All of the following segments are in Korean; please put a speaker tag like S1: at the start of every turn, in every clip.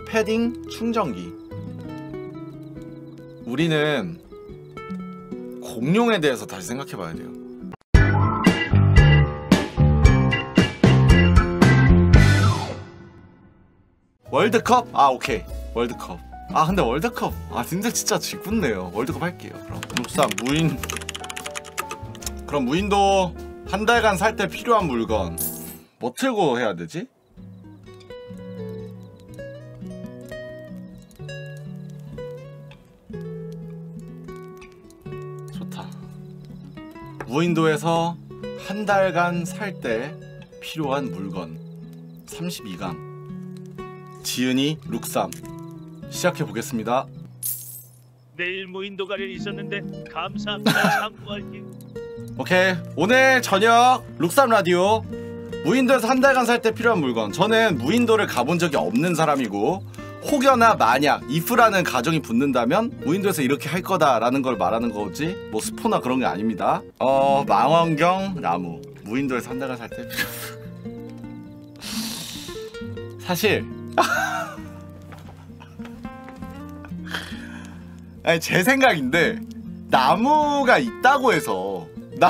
S1: 패딩, 충전기. 우리는 공룡에 대해서 다시 생각해봐야 돼요. 월드컵? 아 오케이 월드컵. 아 근데 월드컵 아 진짜 짓궂네요. 월드컵 할게요. 그럼 룩삼 무인. 그럼 무인도 한 달간 살 때 필요한 물건 뭐 틀고 해야 되지? 좋다. 무인도에서 한 달간 살 때 필요한 물건 32강. 지은이 룩삼 시작해 보겠습니다.
S2: 내일 무인도 갈 일이 있었는데 감사합니다. 참고할게요.
S1: 오케이 오늘 저녁 룩삼 라디오 무인도에서 한 달간 살 때 필요한 물건. 저는 무인도를 가본 적이 없는 사람이고 혹여나 만약 if라는 가정이 붙는다면 무인도에서 이렇게 할 거다라는 걸 말하는 거지 뭐 스포나 그런 게 아닙니다. 망원경, 나무. 무인도에서 한 달간 살 때 사실 아니 제 생각인데 나무가 있다고 해서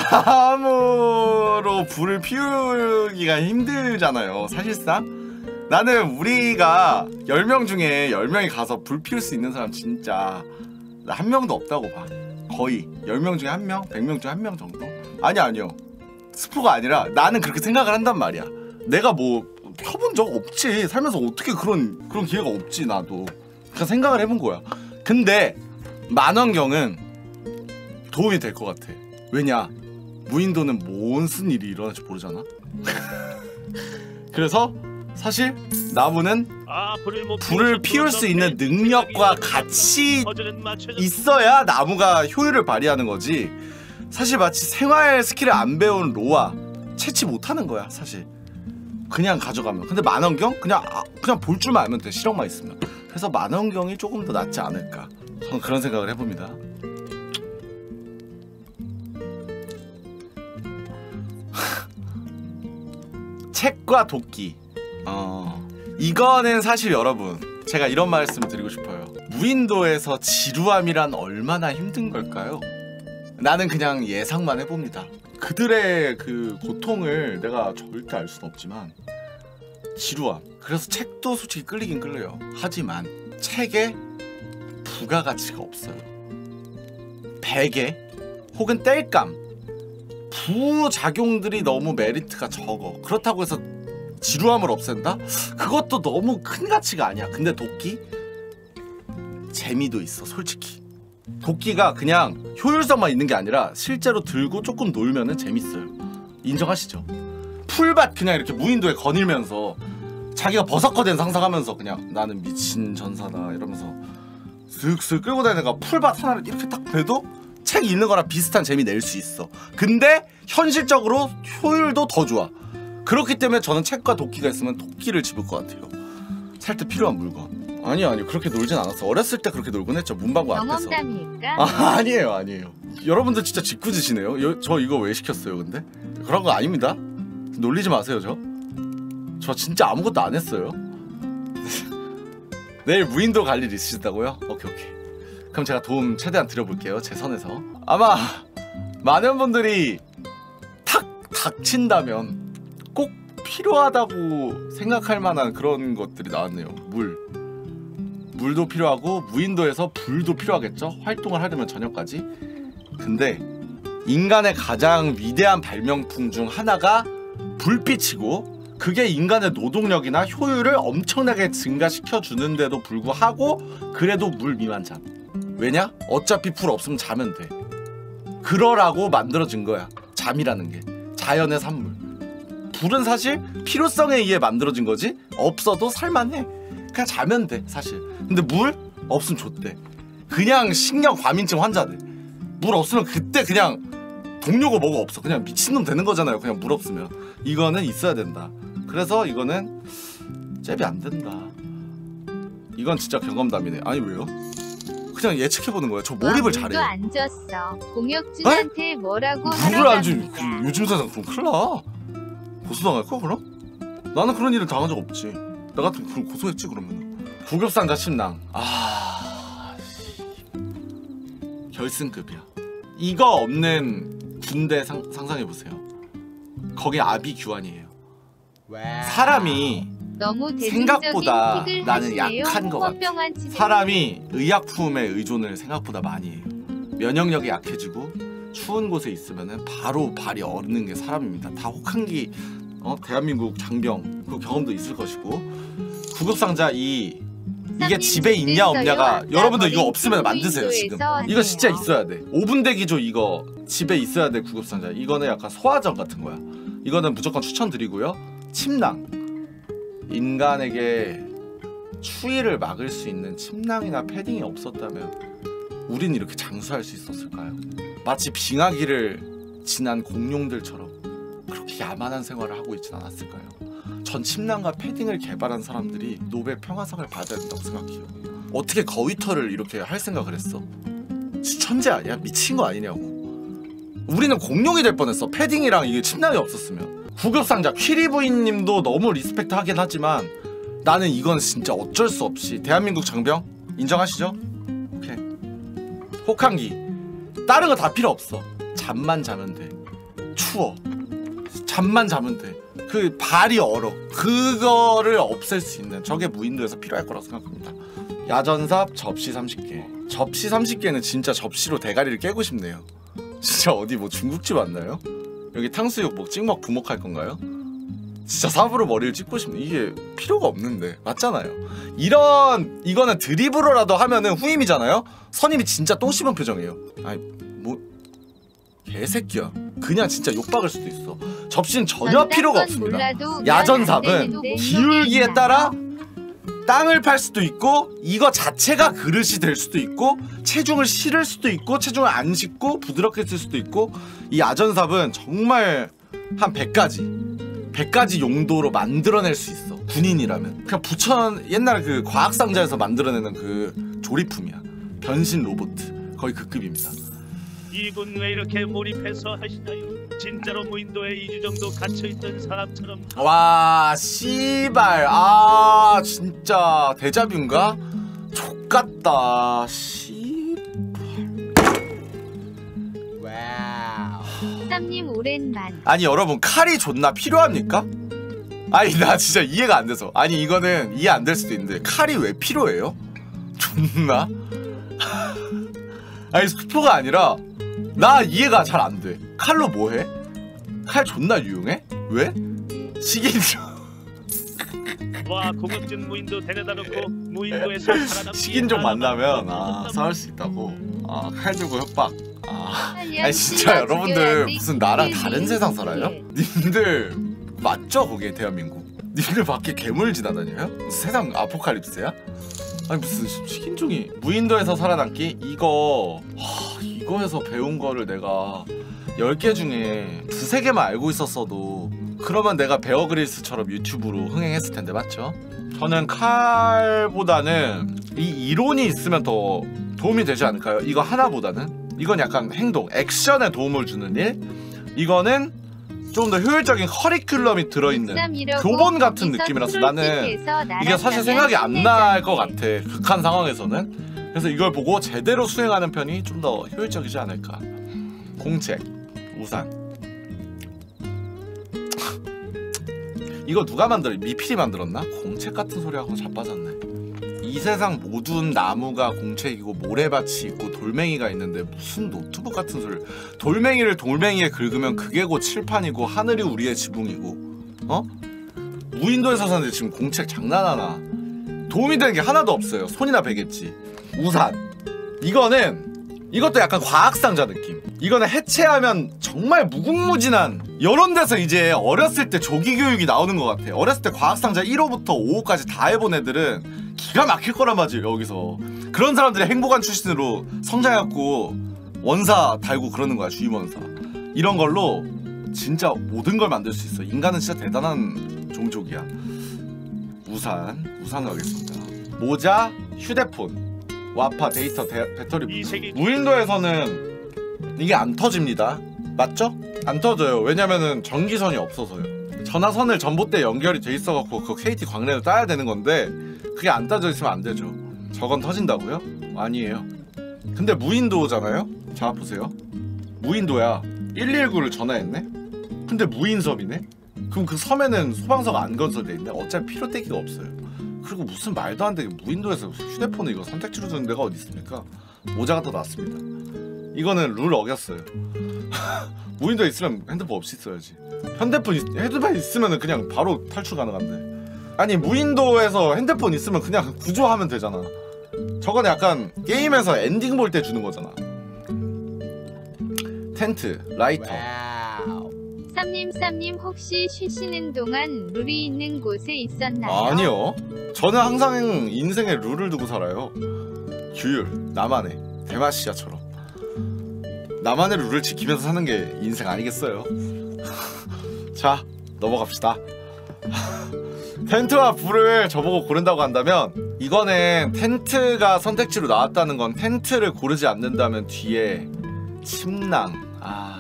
S1: 나무로 불을 피우기가 힘들잖아요. 사실상 나는 우리가 10명 중에 10명이 가서 불 피울 수 있는 사람 진짜 한 명도 없다고 봐. 거의 10명 중에 1명? 100명 중에 1명 정도? 아니요 스포가 아니라 나는 그렇게 생각을 한단 말이야. 내가 뭐 펴본 적 없지. 살면서 어떻게 그런 기회가 없지. 나도 그냥 생각을 해본 거야. 근데 만원경은 도움이 될 것 같아. 왜냐 무인도는 무슨 일이 일어날지 모르잖아. 그래서 사실 나무는 불을 피울 수 있는 능력과 같이 있어야 나무가 효율을 발휘하는 거지. 사실 마치 생활 스킬을 안 배운 로아 채취 못하는 거야 사실. 그냥 가져가면. 근데 만원경? 그냥 볼 줄만 알면 돼. 실력만 있으면. 그래서 만원경이 조금 더 낫지 않을까. 저는 그런 생각을 해봅니다. 책과 도끼. 이거는 사실 여러분 제가 이런 말씀을 드리고 싶어요. 무인도에서 지루함이란 얼마나 힘든 걸까요? 나는 그냥 예상만 해봅니다. 그들의 그 고통을 내가 절대 알 수는 없지만 지루함. 그래서 책도 솔직히 끌리긴 끌려요. 하지만 책에 부가가치가 없어요. 베개 혹은 땔감 부작용들이 너무 메리트가 적어. 그렇다고 해서 지루함을 없앤다? 그것도 너무 큰 가치가 아니야. 근데 도끼? 재미도 있어 솔직히. 도끼가 그냥 효율성만 있는 게 아니라 실제로 들고 조금 놀면은 재밌어요. 인정하시죠? 풀밭 그냥 이렇게 무인도에 거닐면서 자기가 버섯거된 상상하면서 그냥 나는 미친 전사다 이러면서 슥슥 끌고 다니다가 풀밭 하나를 이렇게 딱 베도 책 읽는 거랑 비슷한 재미 낼 수 있어. 근데 현실적으로 효율도 더 좋아. 그렇기 때문에 저는 책과 도끼가 있으면 도끼를 집을 것 같아요. 살 때 필요한 물건. 아니요 그렇게 놀진 않았어. 어렸을 때 그렇게 놀곤 했죠. 문방구 앞에서. 아니에요. 여러분들 진짜 짓궂으시네요. 저 이거 왜 시켰어요 근데? 그런 거 아닙니다. 놀리지 마세요. 저 진짜 아무것도 안 했어요. 내일 무인도 갈 일 있으시다고요? 오케이 그럼 제가 도움 최대한 드려볼게요. 제 선에서. 아마 많은 분들이 탁 닥친다면 꼭 필요하다고 생각할 만한 그런 것들이 나왔네요. 물도 필요하고 무인도에서 불도 필요하겠죠? 활동을 하려면 저녁까지. 근데 인간의 가장 위대한 발명품 중 하나가 불빛이고 그게 인간의 노동력이나 효율을 엄청나게 증가시켜 주는데도 불구하고 그래도 물 미만 잠. 왜냐? 어차피 불 없으면 자면 돼. 그러라고 만들어진 거야. 잠이라는 게. 자연의 산물. 불은 사실 필요성에 의해 만들어진 거지 없어도 살만해. 그냥 자면 돼 사실. 근데 물 없으면 좆대. 그냥 식량 과민증 환자돼. 물 없으면 그때 그냥 동료고 뭐고 없어. 그냥 미친놈 되는 거잖아요. 그냥 물 없으면. 이거는 있어야 된다. 그래서 이거는 잽이 안 된다. 이건 진짜 경험담이네. 아니 왜요? 그냥 예측해보는 거야. 저 몰입을 잘해요.
S3: 안 줬어. 공혁준한테 뭐라고
S1: 물을 안 주. 요즘 세상 그럼 큰일 나. 고소당할 거야 그럼? 나는 그런 일을 당한 적 없지. 나 같으면 그럼 고소했지 그러면. 구급상자 침낭. 결승급이야. 이거 없는 군대 상상해보세요. 거기 아비규환이에요. 사람이
S3: 너무
S1: 생각보다
S3: 대중적인 픽을
S1: 나는
S3: 하시네요.
S1: 약한 것 같아.
S3: 홍어병한 치즈님.
S1: 사람이 의약품에 의존을 생각보다 많이 해요. 면역력이 약해지고 추운 곳에 있으면은 바로 발이 얼는 게 사람입니다. 다 혹한기 대한민국 장병 그 경험도 있을 것이고 구급상자 이게 집에 있냐 없냐가 여러분들 이거 없으면 만드세요 지금. 이거 진짜 있어야 돼. 5분 대기조 이거 집에 있어야 돼. 구급상자 이거는 약간 소화전 같은 거야. 이거는 무조건 추천드리고요. 침낭 인간에게 추위를 막을 수 있는 침낭이나 패딩이 없었다면 우린 이렇게 장수할 수 있었을까요? 마치 빙하기를 지난 공룡들처럼 그렇게 야만한 생활을 하고 있진 않았을까요? 전 침낭과 패딩을 개발한 사람들이 노벨 평화상을 받아야 된다고 생각해요. 어떻게 거위털을 이렇게 할 생각을 했어? 천재 아니야? 미친 거 아니냐고. 우리는 공룡이 될 뻔했어. 패딩이랑 이게 침낭이 없었으면. 구급상자 퀴리 부인님도 너무 리스펙트 하긴 하지만 나는 이건 진짜 어쩔 수 없이 대한민국 장병 인정하시죠? 오케이. 혹한기 다른 거 다 필요 없어. 잠만 자면 돼. 추워. 잠만 자면 돼. 그 발이 얼어. 그거를 없앨 수 있는 저게 무인도에서 필요할 거라고 생각합니다. 야전삽 접시 30개. 접시 30개는 진짜 접시로 대가리를 깨고 싶네요. 진짜 어디 뭐 중국집 왔나요? 여기 탕수육 뭐 찍먹 부먹할 건가요? 진짜 삽으로 머리를 찍고 싶네. 이게 필요가 없는데 맞잖아요. 이거는 드리블로라도 하면은 후임이잖아요. 선임이 진짜 똥 씹은 표정이에요. 아니 뭐 개새끼야. 그냥 진짜 욕박을 수도 있어. 접시는 전혀 필요가 없습니다. 야전삽은 기울기에 따라 땅을 팔 수도 있고 이거 자체가 그릇이 될 수도 있고 체중을 실을 수도 있고 체중을 안 싣고 부드럽게 쓸 수도 있고 이 야전삽은 정말 한 100가지 용도로 만들어낼 수 있어. 군인이라면 그냥 부천 옛날에 그 과학상자에서 만들어내는 그 조리품이야. 변신 로봇 거의 그 급입니다.
S2: 이분 왜 이렇게 몰입해서 하시나요? 진짜로 무인도에 2주 정도 갇혀있던 사람처럼.
S1: 와 씨발 아 진짜 데자뷰인가? 족같다 씨발.
S3: 와우. 쌈님 오랜만.
S1: 아니 여러분 칼이 존나 필요합니까? 아니 나 진짜 이해가 안 돼서. 아니 이거는 이해 안 될 수도 있는데 칼이 왜 필요해요? 존나? 아니 스포가 아니라 나 이해가 잘 안 돼. 칼로 뭐 해? 칼 존나 유용해? 왜? 식인종.
S2: 와 고급진 무인도 데려다 놓고 무인도에서 살아남기.
S1: 식인종 만나면 싸울 수 있다고. 칼 들고 협박. 아니 진짜 여러분들 무슨 나랑 다른 세상 살아요? 님들 맞죠 거기에 대한민국? 님들 밖에 괴물 지나다녀요? 무슨 세상 아포칼립스야? 아니 무슨 식인종이. 무인도에서 살아남기? 이거에서 배운 거를 내가 10개 중에 2~3개만 알고 있었어도 그러면 내가 베어그릴스처럼 유튜브로 흥행했을 텐데 맞죠? 저는 칼보다는 이 이론이 있으면 더 도움이 되지 않을까요? 이거 하나보다는? 이건 약간 행동, 액션에 도움을 주는 일. 이거는 좀 더 효율적인 커리큘럼이 들어있는 교본 같은 느낌이라서 나는 이게 사실 생각이 안 날 것 같아. 극한 상황에서는. 그래서 이걸 보고 제대로 수행하는 편이 좀 더 효율적이지 않을까. 공책, 우산. 이거 누가 만들어? 미필이 만들었나? 공책 같은 소리하고 자빠졌네. 이 세상 모든 나무가 공책이고 모래밭이 있고 돌멩이가 있는데 무슨 노트북 같은 소리. 돌멩이를 돌멩이에 긁으면 그게 곧 칠판이고 하늘이 우리의 지붕이고. 무인도에서 사는데 지금 공책 장난하나. 도움이 되는 게 하나도 없어요. 손이나 베겠지. 우산. 이것도 약간 과학상자 느낌. 이거는 해체하면 정말 무궁무진한 이런 데서 이제 어렸을 때 조기교육이 나오는 것 같아. 어렸을 때 과학상자 1호부터 5호까지 다 해본 애들은 기가 막힐 거란 말이에요. 여기서 그런 사람들이 행복한 출신으로 성장해갖고 원사 달고 그러는 거야. 주임원사. 이런 걸로 진짜 모든 걸 만들 수 있어. 인간은 진짜 대단한 종족이야. 우산 가겠습니다. 모자, 휴대폰, 와파, 데이터, 배터리. 무인도에서는 이게 안 터집니다. 맞죠? 안 터져요. 왜냐면은 전기선이 없어서요. 전화선을 전봇대에 연결이 돼 있어갖고 그 KT 광랜을 따야 되는 건데 그게 안 따져 있으면 안 되죠. 저건 터진다고요? 아니에요. 근데 무인도잖아요? 자 보세요. 무인도야. 119를 전화했네? 근데 무인섬이네? 그럼 그 섬에는 소방서가 안 건설돼 있네? 어차피 필요대기가 없어요. 그리고 무슨 말도 안 되게 무인도에서 휴대폰을 이거 선택지로 두는 데가 어디 있습니까? 모자가 더 낫습니다. 이거는 룰 어겼어요. 무인도에 있으면 핸드폰 없이 써야지. 핸드폰 있으면 그냥 바로 탈출 가능한데. 아니 무인도에서 핸드폰 있으면 그냥 구조하면 되잖아. 저건 약간 게임에서 엔딩 볼 때 주는 거잖아. 텐트, 라이터.
S3: 쌈님 혹시 쉬시는 동안 룰이 있는 곳에 있었나요?
S1: 아니요. 저는 항상 인생에 룰을 두고 살아요. 규율, 나만의 대마시아처럼. 나만의 룰을 지키면서 사는 게 인생 아니겠어요? 자, 넘어갑시다. 텐트와 불을 저보고 고른다고 한다면 이거는 텐트가 선택지로 나왔다는 건 텐트를 고르지 않는다면 뒤에 침낭.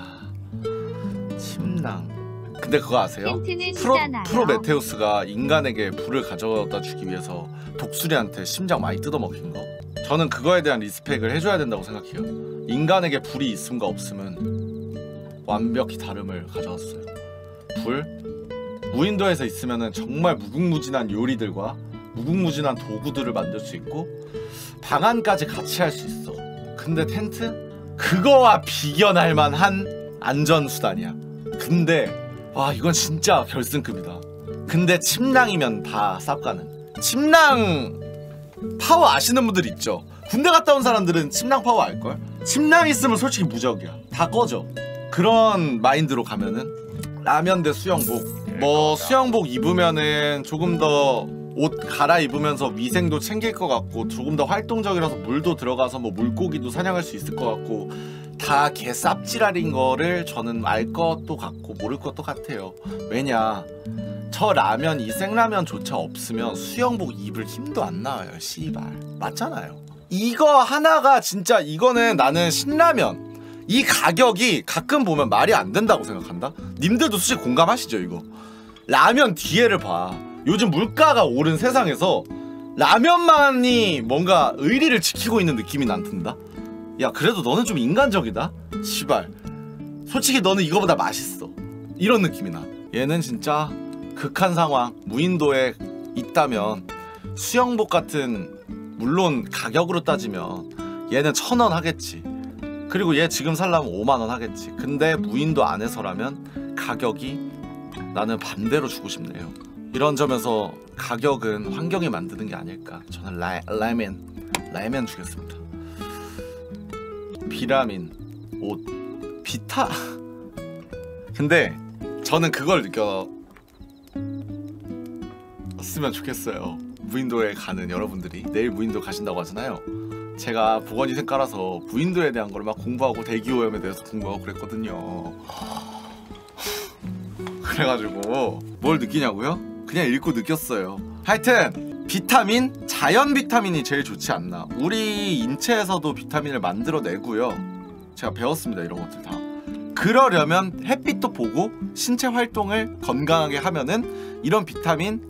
S1: 침낭. 근데 그거 아세요? 프로메테우스가 인간에게 불을 가져다 주기 위해서 독수리한테 심장 많이 뜯어먹힌 거. 저는 그거에 대한 리스펙을 해줘야 된다고 생각해요. 인간에게 불이 있음과 없음은 완벽히 다름을 가져왔어요. 불? 무인도에서 있으면은 정말 무궁무진한 요리들과 무궁무진한 도구들을 만들 수 있고 방안까지 같이 할 수 있어. 근데 텐트? 그거와 비견할 만한 안전수단이야. 근데 와 이건 진짜 결승급이다. 근데 침낭이면 다 쌉가는. 침낭 파워 아시는 분들 있죠? 군대 갔다 온 사람들은 침낭 파워 알걸? 침낭 있으면 솔직히 무적이야. 다 꺼져. 그런 마인드로 가면은 라면 대 수영복. 뭐 수영복 입으면은 조금 더 옷 갈아입으면서 위생도 챙길 것 같고 조금 더 활동적이라서 물도 들어가서 뭐 물고기도 사냥할 수 있을 것 같고 다 개 쌉지랄인 거를 저는 알 것도 같고 모를 것도 같아요. 왜냐 저 라면 이 생라면조차 없으면 수영복 입을 힘도 안 나와요. 씨발 맞잖아요. 이거 하나가 진짜 이거는 나는 신라면 이 가격이 가끔 보면 말이 안 된다고 생각한다. 님들도 솔직히 공감하시죠? 이거 라면 뒤에를 봐. 요즘 물가가 오른 세상에서 라면만이 뭔가 의리를 지키고 있는 느낌이 난 든다. 야 그래도 너는 좀 인간적이다. 시발 솔직히 너는 이거보다 맛있어. 이런 느낌이 나. 얘는 진짜 극한 상황. 무인도에 있다면 수영복 같은 물론 가격으로 따지면 얘는 1000원 하겠지. 그리고 얘 지금 살려면 5만원 하겠지. 근데 무인도 안에서라면 가격이 나는 반대로 주고 싶네요. 이런 점에서 가격은 환경이 만드는 게 아닐까. 저는 라면 주겠습니다. 비라민 옷 비타. 근데 저는 그걸 느꼈으면 좋겠어요. 무인도에 가는 여러분들이 내일 무인도 가신다고 하잖아요. 제가 보건위생 깔아서 무인도에 대한 걸 막 공부하고 대기오염에 대해서 공부하고 그랬거든요. 그래가지고 뭘 느끼냐고요? 그냥 읽고 느꼈어요. 하여튼 비타민, 자연 비타민이 제일 좋지 않나. 우리 인체에서도 비타민을 만들어내고요. 제가 배웠습니다. 이런 것들 다. 그러려면 햇빛도 보고 신체 활동을 건강하게 하면은 이런 비타민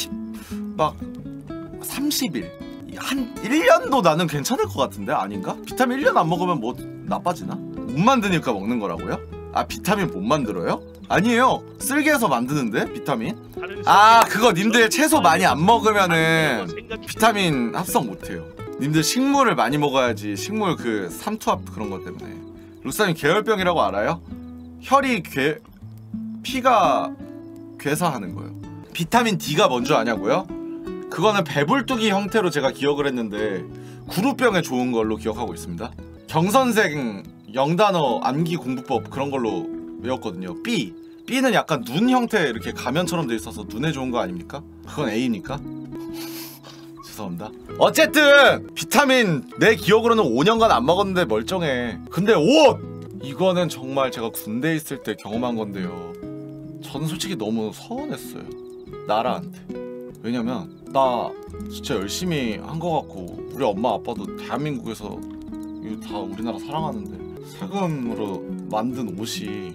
S1: 30일 한 1년도 나는 괜찮을 것 같은데 아닌가? 비타민 1년 안 먹으면 뭐 나빠지나? 못 만드니까 먹는 거라고요? 아 비타민 못 만들어요? 아니에요. 쓸개에서 만드는데 비타민? 아 그거 님들 채소 많이 안 먹으면은 비타민 합성 못해요. 님들 식물을 많이 먹어야지. 식물 그 삼투압 그런 것 때문에. 룩사님 계열병이라고 알아요? 혈이 피가 괴사하는 거예요. 비타민 D가 뭔지 아냐고요? 그거는 배불뚝이 형태로 제가 기억을 했는데 구루병에 좋은 걸로 기억하고 있습니다. 경선생 영단어 암기 공부법 그런 걸로 외웠거든요. B는 약간 눈 형태 이렇게 가면처럼 돼 있어서 눈에 좋은 거 아닙니까? 그건 A입니까? 죄송합니다. 어쨌든 비타민 내 기억으로는 5년간 안 먹었는데 멀쩡해. 근데 옷! 이거는 정말 제가 군대에 있을 때 경험한 건데요. 저는 솔직히 너무 서운했어요. 나라한테. 왜냐면 나 진짜 열심히 한 거 같고 우리 엄마 아빠도 대한민국에서 이거 다 우리나라 사랑하는데 세금으로 만든 옷이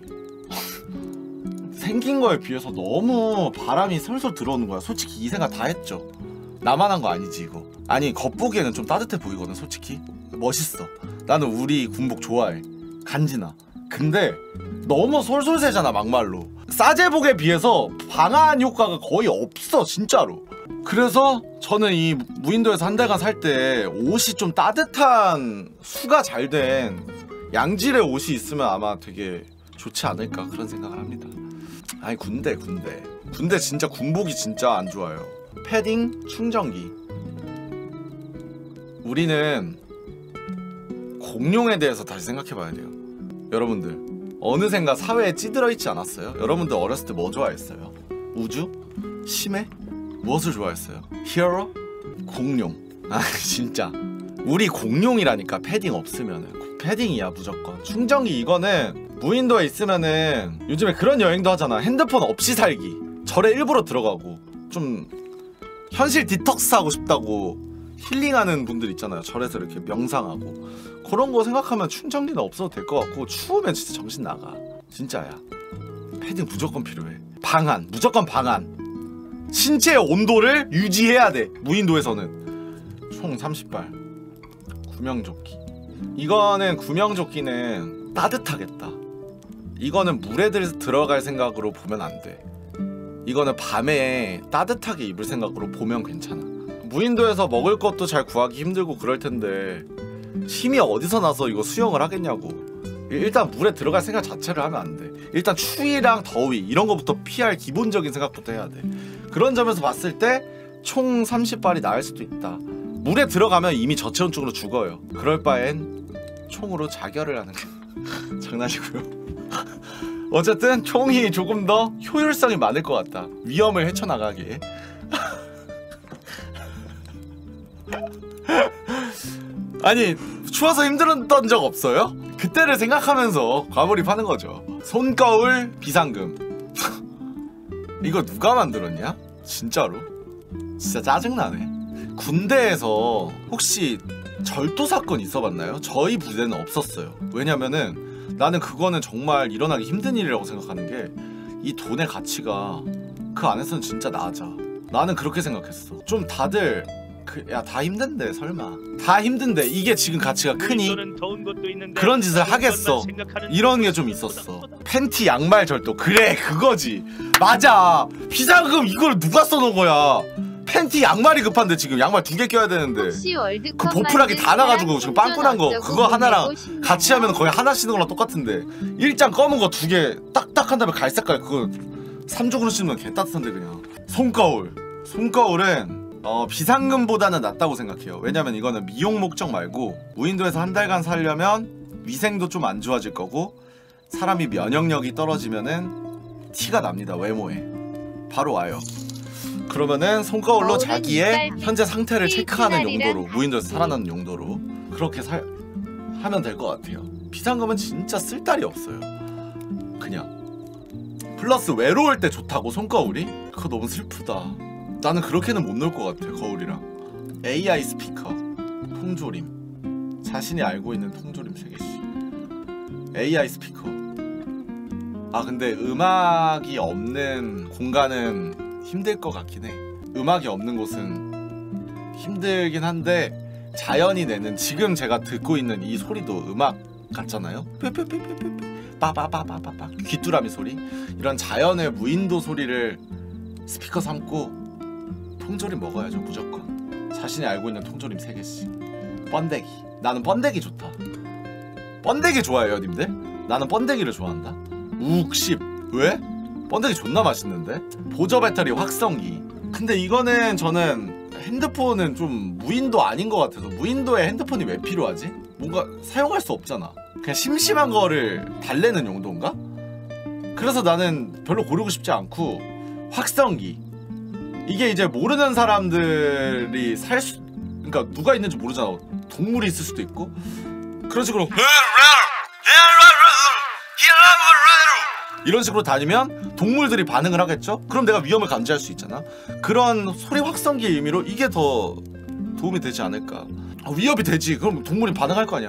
S1: 생긴 거에 비해서 너무 바람이 솔솔 들어오는 거야. 솔직히 이 생각 다 했죠. 나만 한 거 아니지 이거. 아니 겉보기에는 좀 따뜻해 보이거든 솔직히. 멋있어. 나는 우리 군복 좋아해. 간지나. 근데 너무 솔솔새잖아 막말로. 싸제복에 비해서 방한 효과가 거의 없어 진짜로. 그래서 저는 이 무인도에서 한 달간 살 때 옷이 좀 따뜻한 수가 잘 된 양질의 옷이 있으면 아마 되게 좋지 않을까 그런 생각을 합니다. 아니 군대 진짜 군복이 진짜 안 좋아요. 패딩, 충전기. 우리는 공룡에 대해서 다시 생각해봐야 돼요. 여러분들 어느샌가 사회에 찌들어 있지 않았어요? 여러분들 어렸을 때 뭐 좋아했어요? 우주? 심해? 무엇을 좋아했어요? 히어로? 공룡. 아 진짜 우리 공룡이라니까. 패딩 없으면은 패딩이야 무조건. 충전기 이거는 무인도에 있으면은 요즘에 그런 여행도 하잖아. 핸드폰 없이 살기. 절에 일부러 들어가고 좀 현실 디톡스 하고 싶다고 힐링하는 분들 있잖아요. 절에서 이렇게 명상하고 그런 거 생각하면 충전기는 없어도 될 것 같고 추우면 진짜 정신 나가. 진짜야. 패딩 무조건 필요해. 방한 무조건 방한. 신체의 온도를 유지해야 돼. 무인도에서는. 총 30발 구명조끼. 이거는 구명조끼는 따뜻하겠다. 이거는 물에 들어갈 생각으로 보면 안 돼. 이거는 밤에 따뜻하게 입을 생각으로 보면 괜찮아. 무인도에서 먹을 것도 잘 구하기 힘들고 그럴 텐데 힘이 어디서 나서 이거 수영을 하겠냐고. 일단 물에 들어갈 생각 자체를 하면 안 돼. 일단 추위랑 더위 이런 거부터 피할 기본적인 생각부터 해야 돼. 그런 점에서 봤을 때 총 30발이 나을 수도 있다. 물에 들어가면 이미 저체온증으로 죽어요. 그럴 바엔 총으로 자결을 하는 게 장난이고요. 어쨌든 총이 조금 더 효율성이 많을 것 같다. 위험을 헤쳐나가기에. 아니 추워서 힘들었던 적 없어요? 그때를 생각하면서 과몰입하는 거죠. 손거울 비상금. 이거 누가 만들었냐? 진짜로? 진짜 짜증나네. 군대에서 혹시 절도 사건 있어봤나요? 저희 부대는 없었어요. 왜냐면은 나는 그거는 정말 일어나기 힘든 일이라고 생각하는 게 이 돈의 가치가 그 안에서는 진짜 낮아. 나는 그렇게 생각했어. 좀 다들 야 다 힘든데 설마 다 힘든데 이게 지금 가치가 크니? 그런 짓을 하겠어. 이런 게 좀 있었어. 팬티 양말 절도. 그래 그거지. 맞아. 비상금 이걸 누가 써놓은 거야. 팬티 양말이 급한데 지금 양말 2개 껴야 되는데 그 보풀하기 다 나가지고 지금 빵꾸난 거 그거 하나랑 같이 하면 거의 하나 신는 거랑 똑같은데 일장 검은 거 2개 딱딱 한 다음에 갈색깔 그거 3족으로 신으면 개 따뜻한데 그냥. 손거울은 비상금보다는 낫다고 생각해요. 왜냐면 이거는 미용 목적 말고 무인도에서 한 달간 살려면 위생도 좀 안 좋아질 거고 사람이 면역력이 떨어지면은 티가 납니다. 외모에 바로 와요. 그러면은 손거울로 자기의 현재 상태를 체크하는 용도로 무인도에서 살아나는 용도로 그렇게 하면 될 것 같아요. 비상금은 진짜 쓸 딸이 없어요. 그냥 플러스 외로울 때 좋다고 손거울이? 그거 너무 슬프다. 나는 그렇게는 못 놀 것 같아. 거울이랑 AI 스피커 통조림 자신이 알고 있는 통조림 3개씩 AI 스피커. 아 근데 음악이 없는 공간은 힘들 것 같긴 해. 음악이 없는 곳은 힘들긴 한데 자연이 내는 지금 제가 듣고 있는 이 소리도 음악 같잖아요. 빠바바바바바 귀뚜라미 소리 이런 자연의 무인도 소리를 스피커 삼고 통조림 먹어야죠 무조건. 자신이 알고 있는 통조림 3개씩. 번데기. 나는 번데기 좋다. 번데기 좋아해요 님들? 나는 번데기를 좋아한다. 욱십. 왜? 번데기 존나 맛있는데? 보조 배터리 확성기. 근데 이거는 저는 핸드폰은 좀 무인도 아닌 것 같아서 무인도에 핸드폰이 왜 필요하지? 뭔가 사용할 수 없잖아. 그냥 심심한 거를 달래는 용도인가? 그래서 나는 별로 고르고 싶지 않고 확성기. 이게 이제 모르는 사람들이 그러니까 누가 있는지 모르잖아. 동물이 있을 수도 있고 그런 식으로 이런 식으로 다니면 동물들이 반응을 하겠죠? 그럼 내가 위험을 감지할 수 있잖아. 그런 소리 확성기의 의미로 이게 더 도움이 되지 않을까. 위협이 되지. 그럼 동물이 반응할 거 아니야.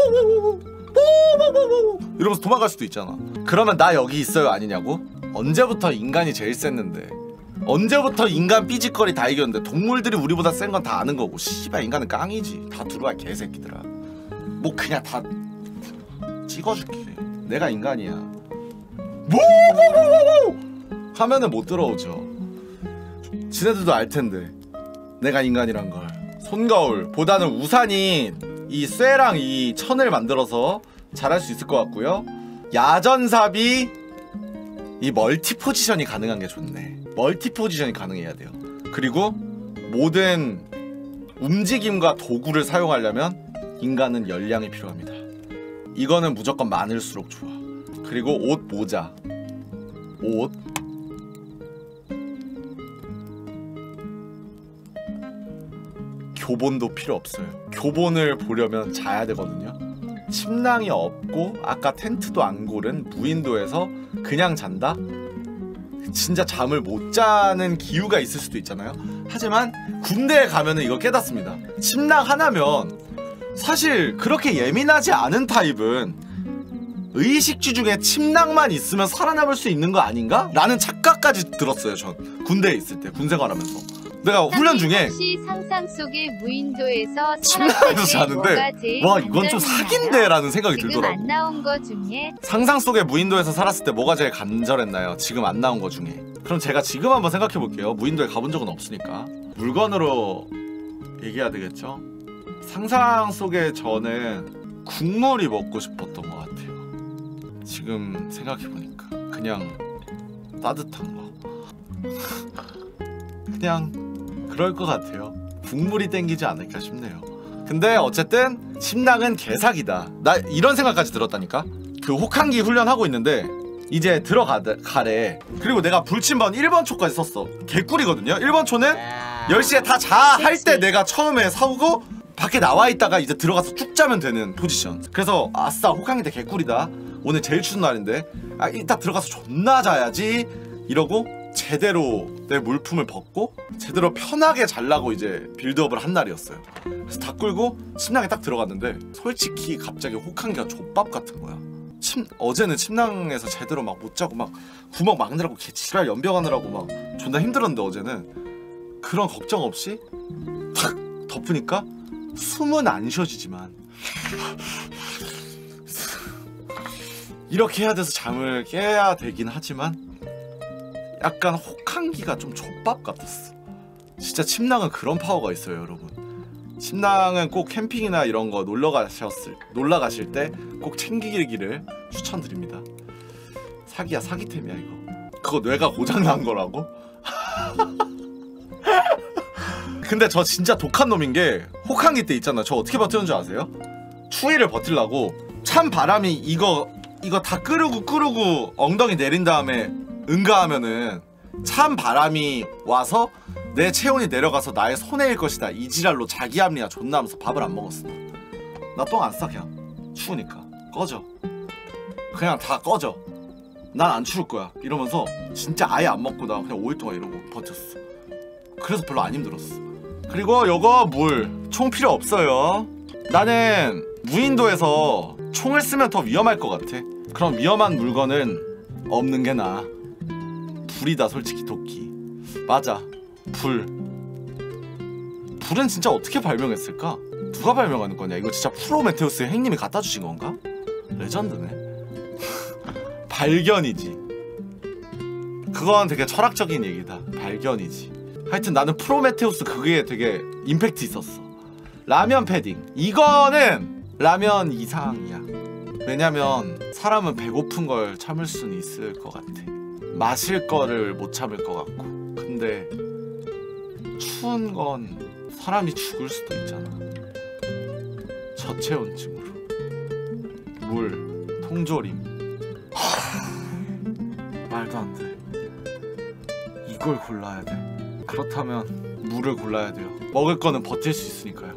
S1: 이러면서 도망갈 수도 있잖아. 그러면 나 여기 있어요 아니냐고? 언제부터 인간이 제일 셌는데 언제부터 인간 삐짓거리 다 이겼는데 동물들이 우리보다 센 건 다 아는 거고 씨발 인간은 깡이지. 다 들어와 개새끼들아. 뭐 그냥 다 찍어줄게. 내가 인간이야. 뭐 하면은 못 들어오죠. 지네들도 알 텐데 내가 인간이란 걸. 손거울 보다는 우산이 이 쇠랑 이 천을 만들어서 잘할 수 있을 것 같고요. 야전삽이 이 멀티 포지션이 가능한 게 좋네. 멀티 포지션이 가능해야 돼요. 그리고 모든 움직임과 도구를 사용하려면 인간은 열량이 필요합니다. 이거는 무조건 많을수록 좋아. 그리고 옷, 모자. 옷 교본도 필요 없어요. 교본을 보려면 자야 되거든요. 침낭이 없고 아까 텐트도 안 고른 무인도에서 그냥 잔다? 진짜 잠을 못 자는 기우가 있을 수도 있잖아요. 하지만 군대에 가면은 이걸 깨닫습니다. 침낭 하나면 사실 그렇게 예민하지 않은 타입은 의식주 중에 침낭만 있으면 살아남을 수 있는 거 아닌가? 라는 착각까지 들었어요. 전 군대에 있을 때 군 생활하면서 내가 훈련 중에
S3: 혹시 상상 속의 무인도에서
S1: 침낭에서 자는데 와 이건 좀 사기인데 라는 생각이
S3: 지금
S1: 들더라고.
S3: 안 나온 거 중에
S1: 상상 속의 무인도에서 살았을 때 뭐가 제일 간절했나요? 지금 안 나온 거 중에. 그럼 제가 지금 한번 생각해 볼게요. 무인도에 가본 적은 없으니까 물건으로 얘기해야 되겠죠? 상상 속에 저는 국물이 먹고 싶었던 것 같아요. 지금 생각해 보니까 그냥 따뜻한 거 그냥 그럴 것 같아요. 국물이 땡기지 않을까 싶네요. 근데 어쨌든 침낭은 개사기다. 나 이런 생각까지 들었다니까. 그 혹한기 훈련하고 있는데 이제 들어가래. 그리고 내가 불침번 1번 초까지 썼어. 개꿀이거든요. 1번 초는 10시에 다 자 할 때 내가 처음에 사오고 밖에 나와 있다가 이제 들어가서 쭉 자면 되는 포지션. 그래서 아싸 혹한기 때 개꿀이다. 오늘 제일 추운 날인데 아 이따 들어가서 존나 자야지 이러고 제대로 내 물품을 벗고 제대로 편하게 자려고 이제 빌드업을 한 날이었어요. 그래서 다 끌고 침낭에 딱 들어갔는데 솔직히 갑자기 혹한기가 족밥 같은 거야. 어제는 침낭에서 제대로 막 못 자고 막 구멍 막느라고 개지랄 연병하느라고 막 존나 힘들었는데 어제는 그런 걱정 없이 탁 덮으니까 숨은 안 쉬어지지만 이렇게 해야 돼서 잠을 깨야 되긴 하지만 약간 혹한기가 좀 족밥 같았어. 진짜 침낭은 그런 파워가 있어요 여러분. 침낭은 꼭 캠핑이나 이런 거 놀러 가실 때 꼭 챙기기를 추천드립니다. 사기야 사기템이야 이거. 그거 뇌가 고장난 거라고? 근데 저 진짜 독한 놈인 게 혹한기 때 있잖아. 저 어떻게 버티는 줄 아세요? 추위를 버티려고 찬 바람이 이거 다 끄르고 엉덩이 내린 다음에 응가하면은 찬 바람이 와서 내 체온이 내려가서 나의 손해일 것이다. 이 지랄로 자기 합리화 존나 하면서 밥을 안 먹었어. 나 똥 안 싸 그냥. 추우니까 꺼져. 그냥 다 꺼져. 난 안 추울 거야 이러면서 진짜 아예 안 먹고 나 그냥 5일 동안 이러고 버텼어. 그래서 별로 안 힘들었어. 그리고 요거 물 총 필요 없어요. 나는 무인도에서 총을 쓰면 더 위험할 것 같아. 그럼 위험한 물건은 없는 게 나아. 불이다 솔직히 도끼. 맞아 불은 진짜 어떻게 발명했을까? 누가 발명하는 거냐? 이거 진짜 프로메테우스의 행님이 갖다 주신 건가? 레전드네. 발견이지. 그건 되게 철학적인 얘기다. 발견이지. 하여튼 나는 프로메테우스 그게 되게 임팩트 있었어. 라면 패딩 이거는 라면 이상이야. 왜냐면 사람은 배고픈 걸 참을 수는 있을 것 같아. 마실 거를 못 참을 것 같고. 근데 추운 건 사람이 죽을 수도 있잖아. 저체온증으로. 물, 통조림. 말도 안 돼. 이걸 골라야 돼. 그렇다면 물을 골라야 돼요. 먹을 거는 버틸 수 있으니까요.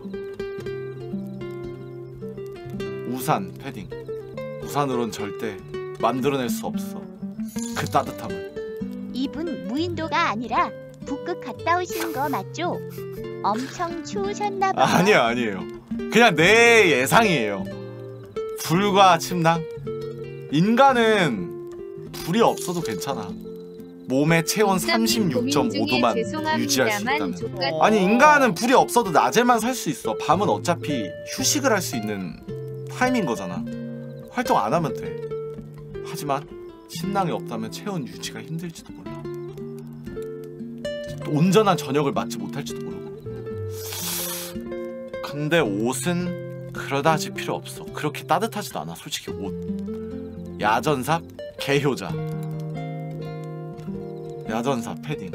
S1: 우산, 패딩. 우산으론 절대 만들어낼 수 없어. 그 따뜻함을.
S4: 이분 무인도가 아니라 북극 갔다 오신 거 맞죠? 엄청 추우셨나봐요.
S1: 아니에요. 그냥 내 예상이에요. 불과 침낭? 인간은 불이 없어도 괜찮아. 몸의 체온
S3: 고민 중에
S1: 36.5도만 유지할 수
S3: 죄송합니다만
S1: 있다는.
S3: 족같-
S1: 아니 인간은 불이 없어도 낮에만 살 수 있어. 밤은 어차피 휴식을 할 수 있는 타임인 거잖아. 활동 안 하면 돼. 하지만 침낭이 없다면 체온 유지가 힘들지도 몰라. 온전한 저녁을 맞지 못할지도 모르고. 근데 옷은 그러다지 필요 없어. 그렇게 따뜻하지도 않아 솔직히. 옷 야전삽 개효자 야전삽 패딩.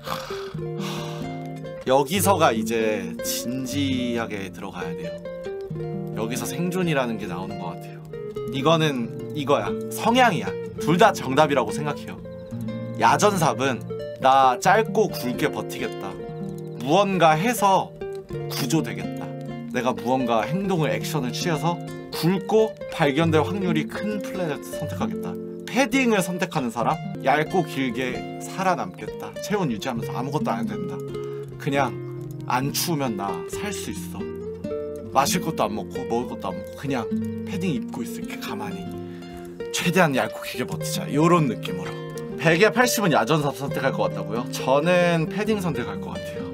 S1: 여기서가 이제 진지하게 들어가야 돼요. 여기서 생존이라는 게 나오는 것 같아요. 이거는 이거야. 성향이야. 둘 다 정답이라고 생각해요. 야전삽은 나 짧고 굵게 버티겠다. 무언가 해서 구조되겠다. 내가 무언가 행동을 액션을 취해서 굵고 발견될 확률이 큰 플랜을 선택하겠다. 패딩을 선택하는 사람 얇고 길게 살아남겠다. 체온 유지하면서 아무것도 안 해도 된다. 그냥 안 추우면 나 살 수 있어. 마실 것도 안 먹고 먹을 것도 안 먹고 그냥 패딩 입고 있을게 가만히. 최대한 얇고 길게 버티자. 요런 느낌으로. 100에 80은 야전삽 선택할 것 같다고요? 저는 패딩 선택할 것 같아요.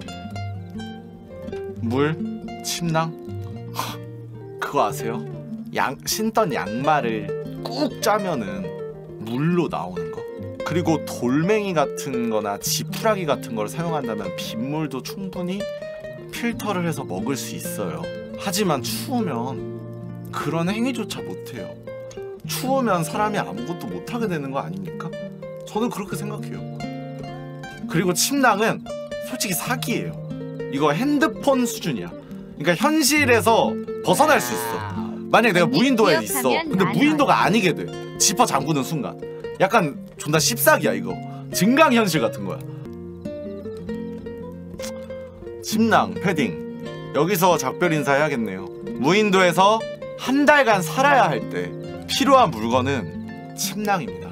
S1: 물? 침낭? 그거 아세요? 신던 양말을 꾹 짜면은 물로 나오는 거. 그리고 돌멩이 같은 거나 지푸라기 같은 걸 사용한다면 빗물도 충분히 필터를 해서 먹을 수 있어요. 하지만 추우면 그런 행위조차 못해요. 추우면 사람이 아무것도 못하게 되는 거 아닙니까? 저는 그렇게 생각해요. 그리고 침낭은 솔직히 사기예요. 이거 핸드폰 수준이야. 그러니까 현실에서 벗어날 수 있어. 만약에 내가 무인도에 있어. 근데 무인도가 아니게 돼. 지퍼 잠그는 순간. 약간 존나 씹사기야 이거. 증강현실 같은 거야. 침낭, 패딩. 여기서 작별 인사해야겠네요. 무인도에서 한 달간 살아야 할 때 필요한 물건은 침낭입니다.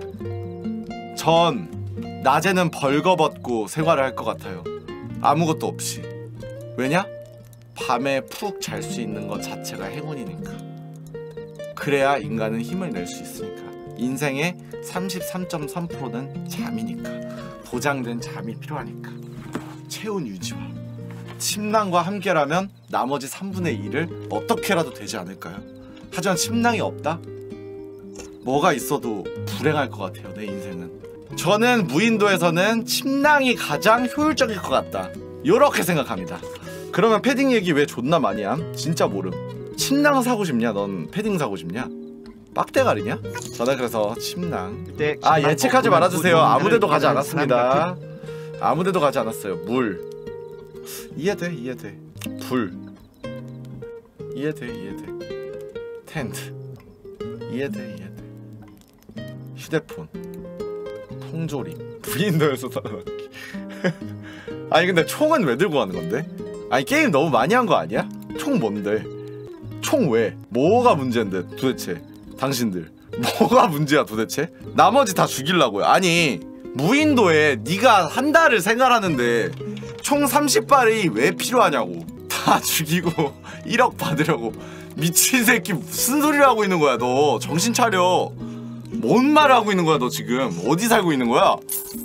S1: 전 낮에는 벌거벗고 생활을 할 것 같아요. 아무것도 없이. 왜냐? 밤에 푹 잘 수 있는 것 자체가 행운이니까. 그래야 인간은 힘을 낼 수 있으니까. 인생의 33.3%는 잠이니까. 보장된 잠이 필요하니까. 체온 유지와 침낭과 함께라면 나머지 3분의 1을 어떻게라도 되지 않을까요? 하지만 침낭이 없다? 뭐가 있어도 불행할 것 같아요 내 인생은. 저는 무인도에서는 침낭이 가장 효율적일 것 같다 요렇게 생각합니다. 그러면 패딩 얘기 왜 존나 많이 함? 진짜 모름. 침낭 사고 싶냐? 넌 패딩 사고 싶냐? 빡대가리냐? 저는 그래서 침낭. 아 예측하지 말아주세요. 아무데도 가지 않았습니다. 아무데도 가지 않았어요. 물 이해돼 이해돼. 불 이해돼 이해돼. 텐트 이해돼 이해돼. 휴대폰 통조림 무인도에서 살아남기. 아니 근데 총은 왜 들고 가는 건데? 아니 게임 너무 많이 한 거 아니야? 총 뭔데? 총 왜? 뭐가 문제인데 도대체? 당신들 뭐가 문제야 도대체? 나머지 다 죽이려고요. 아니 무인도에 네가 한 달을 생활하는데 총 30발이 왜 필요하냐고. 다 죽이고 1억 받으려고. 미친 새끼 무슨 소리를 하고 있는 거야 너. 정신 차려. 뭔 말을 하고 있는 거야 너 지금. 어디 살고 있는 거야?